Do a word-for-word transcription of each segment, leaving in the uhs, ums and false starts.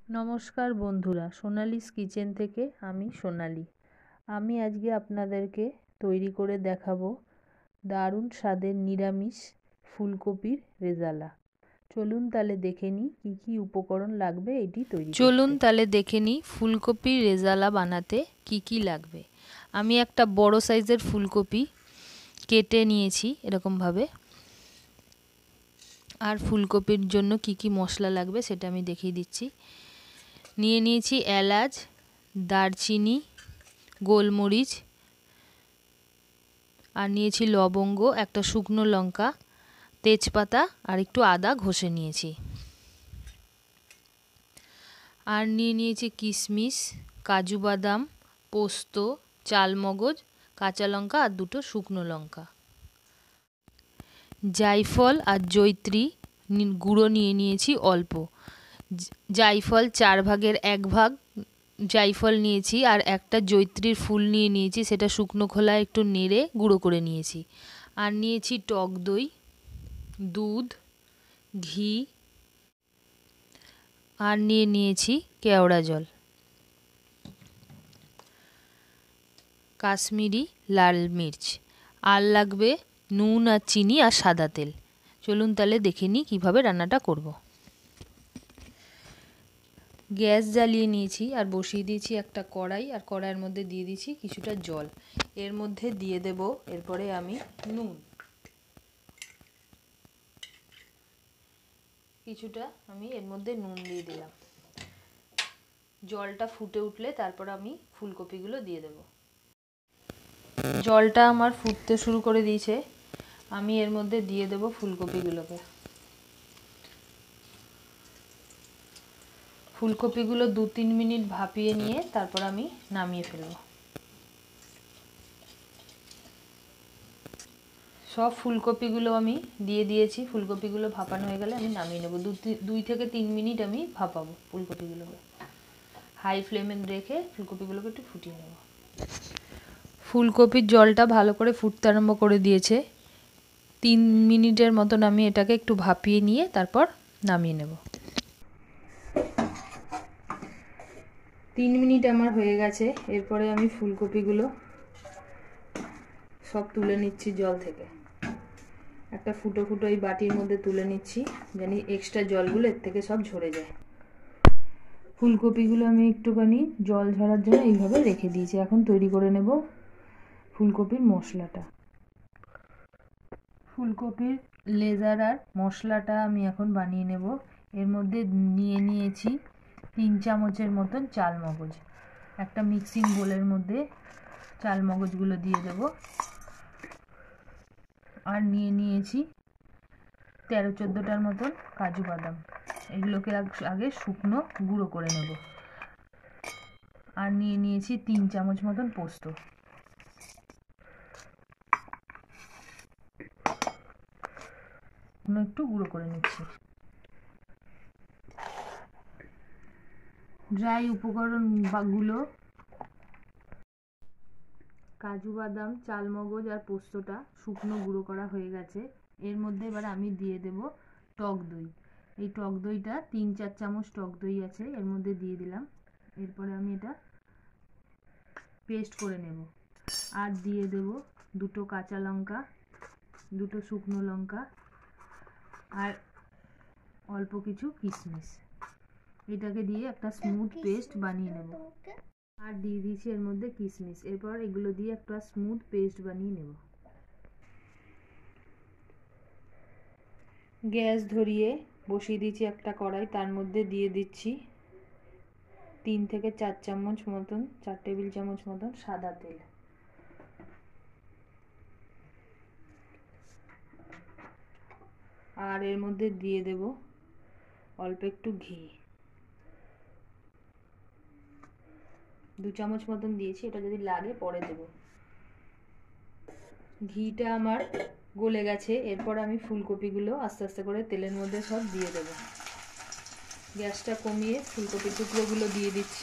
নমস্কার বন্ধুরা, সোনালিস কিচেন থেকে আমি সোনালি। আমি আজকে আপনাদেরকে তৈরি করে দেখাবো দারুণ স্বাদের নিরামিষ ফুলকপির রেজালা। চলুন তাহলে দেখে নিই কী কী উপকরণ লাগবে এটি তৈরি করতে। চলুন তাহলে দেখে নিই ফুলকপির রেজালা বানাতে কি কি লাগবে। আমি একটা বড় সাইজের ফুলকপি কেটে নিয়েছি এরকমভাবে। আর ফুলকপির জন্য কি কি মশলা লাগবে সেটা আমি দেখিয়ে দিচ্ছি। নিয়ে নিয়েছি এলাচ, দারচিনি, গোলমরিচ, আর নিয়েছি লবঙ্গ, একটা শুকনো লঙ্কা, তেজপাতা আর একটু আদা ঘষে নিয়েছি। আর নিয়ে নিয়েছি কিশমিশ, কাজু বাদাম, পোস্ত, চালমগজ, কাঁচা লঙ্কা আর দুটো শুকনো লঙ্কা। জায়ফল আর জয়িত্রী গুঁড়ো নিয়ে নিয়েছি অল্প। জায়ফল চার ভাগের এক ভাগ জায়ফল নিয়েছি আর একটা জয়িত্রীর ফুল নিয়ে নিয়েছি, সেটা শুকনো খোলায় একটু নেড়ে গুঁড়ো করে নিয়েছি। আর নিয়েছি টক দই, দুধ, ঘি আর নিয়ে নিয়েছি কেওড়া জল, কাশ্মীরি লাল মির্চ, আর লাগবে নুন আর চিনি আর সাদা তেল। চলুন তাহলে দেখে নিই কীভাবে রান্নাটা করব। গ্যাস জ্বালিয়ে নিয়েছি আর বসিয়ে দিয়েছি একটা কড়াই, আর কড়াইয়ের মধ্যে দিয়ে দিয়েছি কিছুটা জল। এর মধ্যে দিয়ে দেব এরপরে আমি নুন কিছুটা, আমি এর মধ্যে নুন দিয়ে দিলাম। জলটা ফুটে উঠলে তারপর আমি ফুলকপিগুলো দিয়ে দেব। জলটা আমার ফুটতে শুরু করে দিয়েছে, আমি এর মধ্যে দিয়ে দেব ফুলকপিগুলোকে। ফুলকপিগুলো দু তিন মিনিট ভাপিয়ে নিয়ে তারপর আমি নামিয়ে ফেলব। সব ফুলকপিগুলো আমি দিয়ে দিয়েছি। ফুলকপিগুলো ভাপানো হয়ে গেলে আমি নামিয়ে নেব। দুই থেকে তিন মিনিট আমি ভাপাবো ফুলকপিগুলোকে। হাই ফ্লেমে রেখে ফুলকপিগুলোকে একটু ফুটিয়ে নেব। ফুলকপির জলটা ভালো করে ফুটতে আরম্ভ করে দিয়েছে। তিন মিনিটের মতন আমি এটাকে একটু ভাপিয়ে নিয়ে তারপর নামিয়ে নেব। তিন মিনিট আমার হয়ে গেছে। এরপরে আমি ফুলকপিগুলো সব তুলে নিচ্ছি জল থেকে। একটা ফুটো ফুটো এই বাটির মধ্যে তুলে নিচ্ছি, জানি এক্সট্রা জলগুলো এর থেকে সব ঝরে যায়। ফুলকপিগুলো আমি একটুখানি জল ঝরার জন্য এইভাবে রেখে দিয়েছি। এখন তৈরি করে নেব ফুলকপির মশলাটা। ফুলকপির লেজার আর মশলাটা আমি এখন বানিয়ে নেব। এর মধ্যে নিয়ে নিয়েছি তিন চামচের মতন চালমগজ। একটা মিক্সিং বোলের মধ্যে চালমগজগুলো দিয়ে দেব। আর নিয়ে নিয়েছি তেরো চোদ্দোটার মতন কাজু বাদাম। এগুলোকে আগে শুকনো গুঁড়ো করে নেব। আর নিয়ে নিয়েছি তিন চামচ মতন পোস্ত। একটু গুঁড়ো করে নিচ্ছি। ড্রাই উপকরণগুলো কাজু বাদাম, চালমগজ আর পোস্তটা শুকনো গুঁড়ো করা হয়ে গেছে। এর মধ্যে এবার আমি দিয়ে দেব টক দই। এই টক দইটা তিন চার চামচ টক দই আছে, এর মধ্যে দিয়ে দিলাম। এরপরে আমি এটা পেস্ট করে নেব। আর দিয়ে দেব দুটো কাঁচা লঙ্কা, দুটো শুকনো লঙ্কা আর অল্প কিছু কিশমিশ। এটাকে দিয়ে একটা স্মুথ পেস্ট বানিয়ে নেব। আর দিয়ে দিয়েছি এর মধ্যে কিশমিশ। এরপর এগুলো দিয়ে একটা স্মুথ পেস্ট বানিয়ে নেব। গ্যাস ধরিয়ে বসিয়ে দিয়েছি একটা কড়াই, তার মধ্যে দিয়ে দিচ্ছি তিন থেকে চার চামচ মতন চার টেবিল চামচ মতন সাদা তেল। আর এর মধ্যে দিয়ে দেব অল্প একটু ঘি, দু চামচ মতন দিয়েছি, এটা যদি লাগে পরে দেব। ঘিটা আমার গলে গেছে। এরপর আমি ফুলকপিগুলো আস্তে আস্তে করে তেলের মধ্যে সব দিয়ে দেব। গ্যাসটা কমিয়ে ফুলকপির টুকরোগুলো দিয়ে দিচ্ছি।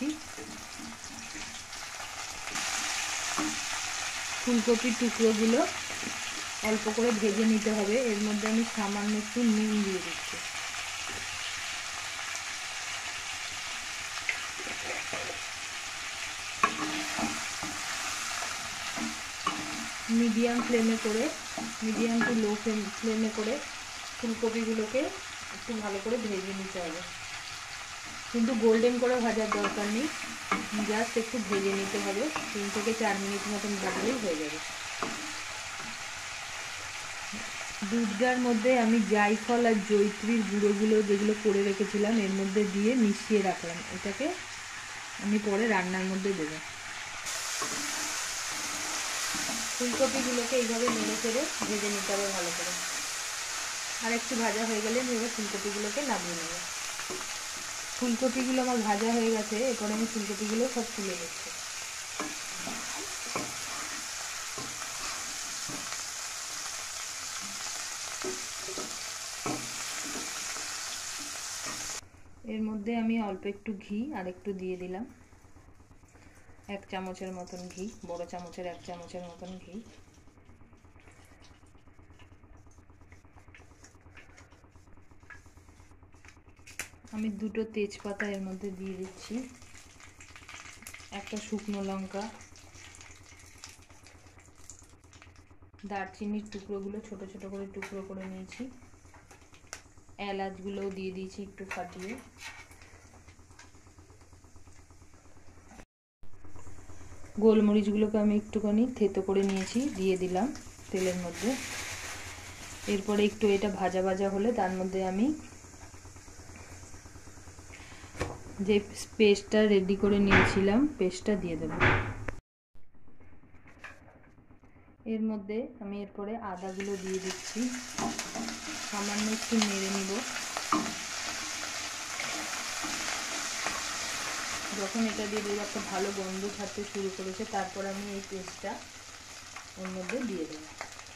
ফুলকপির টুকরোগুলো অল্প করে ভেজে নিতে হবে। এর মধ্যে আমি সামান্য একটু নুন দিয়ে দিচ্ছি। মিডিয়াম ফ্লেমে করে মিডিয়াম টু লো ফ্লেম ফ্লেমে করে ফুলকপিগুলোকে একটু ভালো করে ভেজে নিতে হবে, কিন্তু গোল্ডেন করে ভাজার দরকার নেই, জাস্ট একটু ভেজে নিতে হবে। তিন থেকে চার মিনিট মতন ভাজলেই হয়ে যাবে। দুধটার মধ্যে আমি জায়ফল আর জয়িত্রীর গুঁড়োগুলো যেগুলো করে রেখেছিলাম এর মধ্যে দিয়ে মিশিয়ে রাখলাম, এটাকে আমি পরে রান্নার মধ্যে দেবো। ফুলকপিগুলোকে এইভাবে নেড়ে চেড়ে ভেজে নিতে হবে ভালো করে। আর একটু ভাজা হয়ে গেলে আমি এবার ফুলকপিগুলোকে নামিয়ে নেব। ফুলকপিগুলো আমার ভাজা হয়ে গেছে, এরপরে আমি ফুলকপিগুলো সব তুলে দিচ্ছি। এর মধ্যে আমি অল্প একটু ঘি আর একটু দিয়ে দিলাম, এক চামচের মতন ঘি, বড় চামচের এক চামচের মতন ঘি। আমি দুটো তেজপাতা এর মধ্যে দিয়ে দিচ্ছি, একটা শুকনো লঙ্কা, দারচিনির টুকরোগুলো ছোট ছোট করে টুকরো করে নিয়েছি, এলাচগুলোও দিয়ে দিয়েছি একটু ফাটিয়ে। গোলমরিচগুলোকে আমি একটুখানি থেতো করে নিয়েছি, দিয়ে দিলাম তেলের মধ্যে। এরপরে একটু এটা ভাজা ভাজা হলে তার মধ্যে আমি যে পেস্টটা রেডি করে নিয়েছিলাম পেস্টটা দিয়ে দেব। এর মধ্যে আমি এরপরে আদাগুলো দিয়ে দিচ্ছি, সামান্য একটু নেড়ে নিব। যখন এটা দিয়ে দেবো একটা ভালো গন্ধ ছাড়তে শুরু করেছে, তারপর আমি এই পেস্টটা ওর মধ্যে দিয়ে দেবো।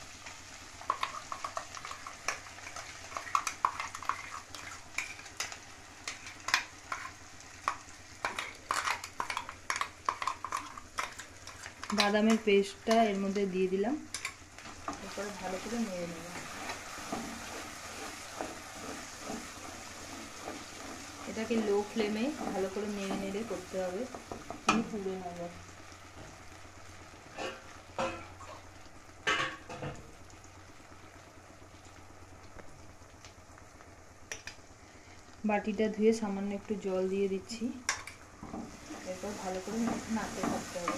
বাদামের পেস্টটা এর মধ্যে দিয়ে দিলাম, এরপরে ভালো করে নেড়ে নেব। এটাকে লো ফ্লেমে ভালো করে নেড়ে নেড়ে করতে হবে, আমি পুড়ে নেব। বাটিটা ধুয়ে সামান্য একটু জল দিয়ে দিচ্ছি, এরপর ভালো করে নাড়তে থাকতে হবে।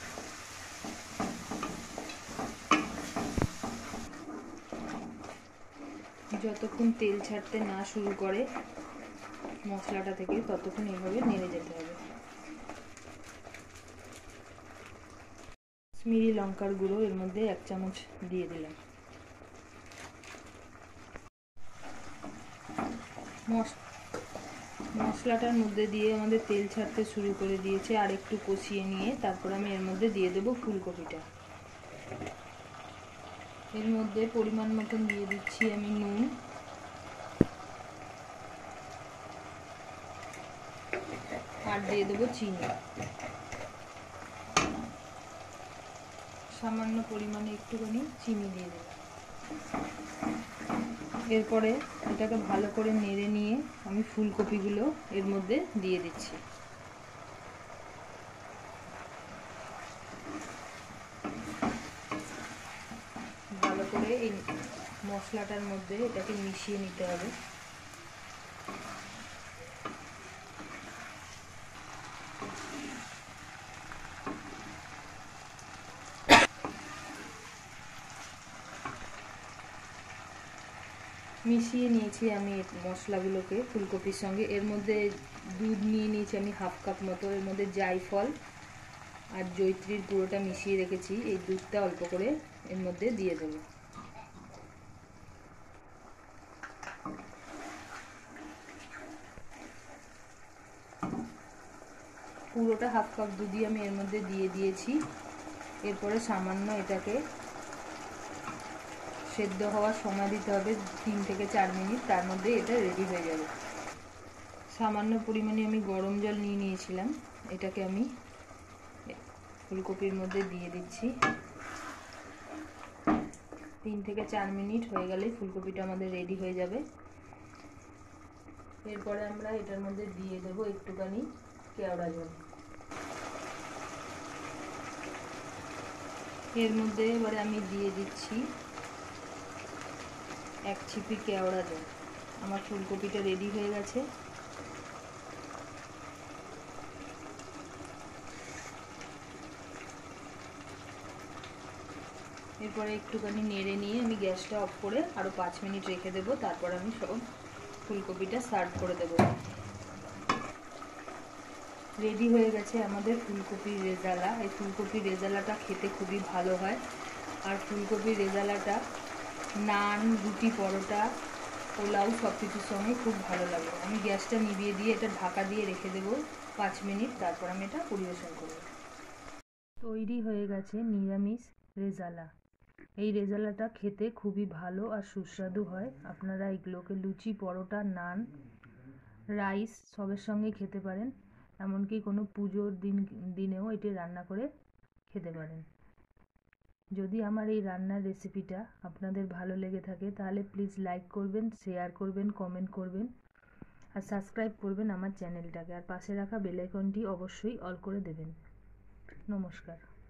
যতক্ষণ তেল ছাড়তে না শুরু করে মশলাটা থেকে ততক্ষণ এইভাবে নেড়ে যেতে হবে। কাশ্মীরি লঙ্কার গুঁড়ো এর মধ্যে এক চামচ দিয়ে দিলাম। মশলাটার মধ্যে দিয়ে আমাদের তেল ছাড়তে শুরু করে দিয়েছে, আর একটু কষিয়ে নিয়ে তারপর আমি এর মধ্যে দিয়ে দেবো ফুলকপিটা। এর মধ্যে পরিমাণ মতন দিয়ে দিচ্ছি আমি নুন, আর দিয়ে দেবো চিনি, সামান্য পরিমাণে একটুখানি চিনি দিয়ে দেবো। এরপরে এটাকে ভালো করে নেড়ে নিয়ে আমি ফুলকপিগুলো এর মধ্যে দিয়ে দিচ্ছি। ভালো করে এই মশলাটার মধ্যে এটাকে মিশিয়ে নিতে হবে। মিশিয়ে নিয়েছি আমি মশলাগুলোকে ফুলকপির সঙ্গে। এর মধ্যে দুধ নিয়ে নিয়েছি আমি হাফ কাপ মতো, এর মধ্যে জায়ফল আর জয়িত্রীর গুঁড়োটা মিশিয়ে রেখেছি, এই দুধটা অল্প করে এর মধ্যে দিয়ে দেবো। পুরোটা হাফ কাপ দুধই আমি এর মধ্যে দিয়ে দিয়েছি। এরপরে সামান্য এটাকে সেদ্ধ হওয়ার সময় দিতে হবে তিন থেকে চার মিনিট, তার মধ্যে এটা রেডি হয়ে যাবে। সামান্য পরিমাণে আমি গরম জল নিয়ে নিয়েছিলাম, এটাকে আমি ফুলকপির মধ্যে দিয়ে দিচ্ছি। তিন থেকে চার মিনিট হয়ে গেলেই ফুলকপিটা আমাদের রেডি হয়ে যাবে। এরপরে আমরা এটার মধ্যে দিয়ে দেব একটুখানি কেওড়া জল। এর মধ্যে এবারে আমি দিয়ে দিচ্ছি এক ছিপি কেওড়া জল। আমার ফুলকপিটা রেডি হয়ে গেছে। এরপরে একটুখানি নেড়ে নিয়ে আমি গ্যাসটা অফ করে আরও পাঁচ মিনিট রেখে দেবো। তারপর আমি সব ফুলকপিটা সার্ভ করে দেবো। রেডি হয়ে গেছে আমাদের ফুলকপির রেজালা। এই ফুলকপির রেজালাটা খেতে খুবই ভালো হয়। আর ফুলকপির রেজালাটা নান, রুটি, পরোটা, পোলাও সব কিছুর সঙ্গে খুব ভালো লাগে। আমি গ্যাসটা নিভিয়ে দিয়ে এটা ঢাকা দিয়ে রেখে দেবো পাঁচ মিনিট। তারপর আমি এটা পরিবেশন করব। তৈরি হয়ে গেছে নিরামিষ রেজালা। এই রেজালাটা খেতে খুবই ভালো আর সুস্বাদু হয়। আপনারা এগুলোকে লুচি, পরোটা, নান, রাইস সবের সঙ্গে খেতে পারেন। এমনকি কোনো পুজোর দিন দিনেও এটি রান্না করে খেতে পারেন। যদি আমার এই রান্নার রেসিপিটা আপনাদের ভালো লেগে থাকে তাহলে প্লিজ লাইক করবেন, শেয়ার করবেন, কমেন্ট করবেন আর সাবস্ক্রাইব করবেন আমার চ্যানেলটাকে। আর পাশে রাখা বেল আইকনটি অবশ্যই অল করে দেবেন। নমস্কার।